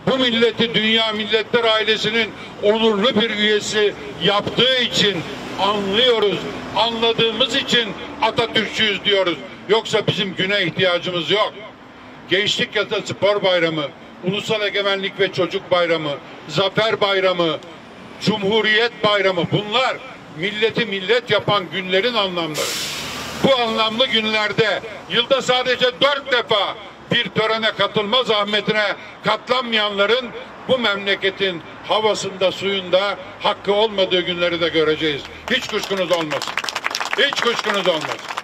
bu milleti Dünya Milletler ailesinin onurlu bir üyesi yaptığı için anlıyoruz. Anladığımız için Atatürkçüyüz diyoruz. Yoksa bizim güne ihtiyacımız yok. Gençlik ya da Spor Bayramı, Ulusal Egemenlik ve Çocuk Bayramı, Zafer Bayramı, Cumhuriyet Bayramı, bunlar milleti millet yapan günlerin anlamları. Bu anlamlı günlerde yılda sadece 4 defa bir törene katılma zahmetine katlanmayanların bu memleketin havasında, suyunda hakkı olmadığı günleri de göreceğiz. Hiç kuşkunuz olmasın. Hiç kuşkunuz olmasın.